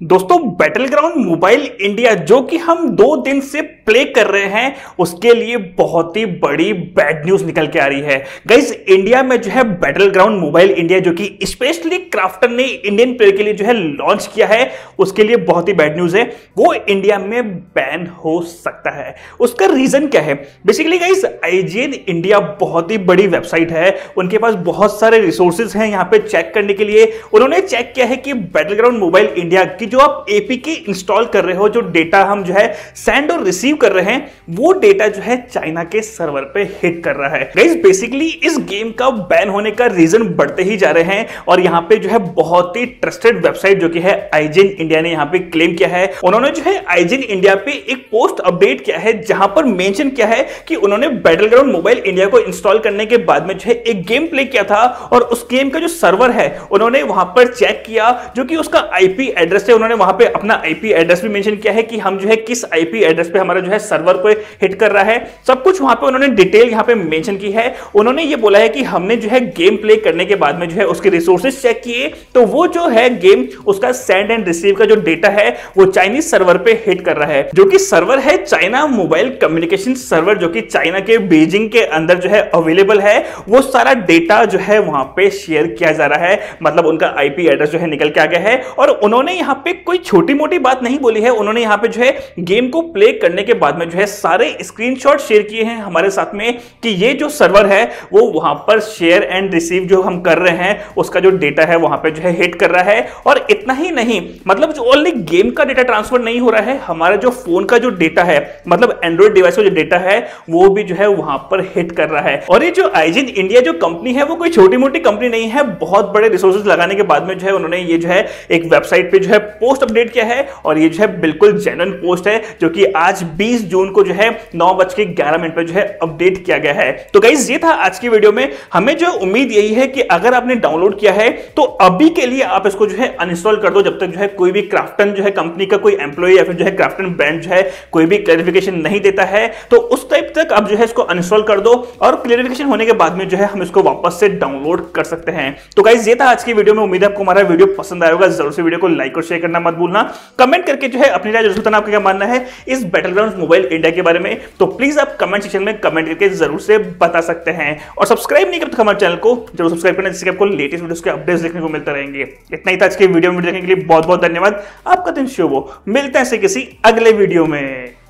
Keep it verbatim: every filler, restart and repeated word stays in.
दोस्तों battle ground Mobile India जो कि हम दो दिन से प्ले कर रहे हैं उसके लिए बहुत ही बड़ी बैड न्यूज निकल के आ रही है। गाइस इंडिया में जो है बैटल ग्राउंड मोबाइल इंडिया जो कि स्पेशली क्राफ्टर ने इंडियन प्लेयर के लिए जो है लॉन्च किया है उसके लिए बहुत ही बैड न्यूज है। वो इंडिया में बैन हो सकता है। उसका रीजन क्या है? बेसिकली गाइस आईजीएन इंडिया बहुत ही बड़ी वेबसाइट है, उनके पास बहुत सारे रिसोर्सेज हैं यहाँ पे चेक करने के लिए। उन्होंने चेक किया है कि बैटल ग्राउंड मोबाइल इंडिया की जो आप एपीके इंस्टॉल कर रहे हो, जो डेटा हम जो है सेंड और रिसीव कर रहे हैं, वो डेटा जो है चाइना के सर्वर पे हिट कर रहा है। गाइस बेसिकली इस गेम का बैन होने का रीजन बढ़ते ही जा रहे हैं और यहां पे जो है बहुत ही ट्रस्टेड वेबसाइट जो कि है आईजीएन इंडिया ने यहां पे क्लेम किया है। उन्होंने जो है आईजीएन इंडिया पे एक पोस्ट अपडेट किया है जहां पर मेंशन किया है कि उन्होंने बैटल ग्राउंड मोबाइल इंडिया को इंस्टॉल करने के बाद में जो है एक गेम प्ले किया था और उस गेम का जो सर्वर है उन्होंने वहां पर चेक किया, जो कि उसका आईपी एड्रेस है। उन्होंने वहां पे अपना आईपी एड्रेस भी मेंशन किया है कि हम जो है किस आईपी एड्रेस पे हमारा जो है सर्वर को हिट कर रहा है। सब कुछ वहां पे उन्होंने डिटेल यहां पे मेंशन की है। उन्होंने ये बोला है कि हमने जो है गेम प्ले करने के बाद में जो है उसके रिसोर्सेज चेक किए तो वो जो है गेम उसका सेंड एंड रिसीव का जो डेटा है वो चाइनीज सर्वर पे हिट कर रहा है, जो कि सर्वर है चाइना मोबाइल कम्युनिकेशन सर्वर, जो कि चाइना के बीजिंग के अंदर जो है अवेलेबल है। वो सारा डेटा जो है वहां पे शेयर किया जा रहा है, मतलब उनका आईपी एड्रेस जो है निकल के आ गया है। और उन्होंने यहां पे कोई छोटी मोटी बात नहीं बोली है, उन्होंने यहां पे जो है गेम को प्ले करने के बाद में जो है सारे स्क्रीनशॉट शेयर किए हैं हमारे साथ में कि ये जो सर्वर है वो वहां पर शेयर एंड रिसीव जो हम कर रहे हैं उसका जो डेटा है वहां पे जो है हिट कर रहा है। और इतना ही नहीं, मतलब जो ओनली गेम का डेटा ट्रांसफर नहीं हो रहा है, हमारा जो फोन का जो डेटा है, मतलब एंड्रॉइड डिवाइस का जो डेटा है वो भी जो है वहां पर हिट कर रहा है। और ये जो आईजीएन इंडिया जो कंपनी है वो कोई छोटी मोटी कंपनी नहीं है। बहुत बड़े रिसोर्सेज लगाने के बाद में जो है उन्होंने ये जो है एक वेबसाइट पे जो है पोस्ट अपडेट किया है और ये जो है बिल्कुल जेन्युइन पोस्ट है, जो कि आज बीस जून को जो है नौ बज के ग्यारह मिनट पे जो है अपडेट किया गया है। तो गाइस ये था आज की वीडियो में। हमें जो उम्मीद यही है कि अगर आपने डाउनलोड किया है तो अभी के लिए आप इसको जो है अनइंस्टॉल कर दो, जब तक जो है कोई भी क्राफ्टन जो है कंपनी का कोई एम्प्लॉय या फिर जो है क्राफ्टन ब्रांड जो है कोई भी क्लैरिफिकेशन नहीं देता है, तो उस टाइप तक आप जो है इसको अनइंस्टॉल कर दो और क्लैरिफिकेशन होने के बाद में जो है हम इसको वापस से डाउनलोड कर सकते हैं। तो गाइस ये था आज की वीडियो में। उम्मीद है आपको हमारा वीडियो पसंद आएगा। जरूर से वीडियो को लाइक और शेयर करना मत भूलना। कमेंट करके जो है अपनी राय जरूर बताना आपको क्या मानना है इस बैटल ग्राउंड मोबाइल इंडिया के बारे में। तो प्लीज आप कमेंट सेक्शन में कमेंट करके जरूर से बता सकते हैं और सब्सक्राइब नहीं करते हमारे चैनल को जरूर सब्सक्राइब करना, जिससे आपको लेटेस्ट वीडियोस के अपडेट्स देखने को मिलते रहेंगे। इतना ही था आज के वीडियो में देखने के लिए बहुत बहुत धन्यवाद। आपका दिन शुभ हो। मिलते हैं ऐसे किसी अगले वीडियो में।